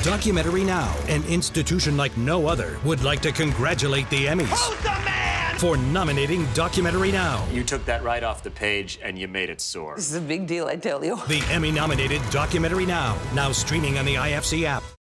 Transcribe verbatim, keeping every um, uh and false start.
Documentary Now, an institution like no other, would like to congratulate the Emmys. Who's the man? For nominating Documentary Now. You took that right off the page and you made it soar. This is a big deal, I tell you. The Emmy-nominated Documentary Now, now streaming on the I F C app.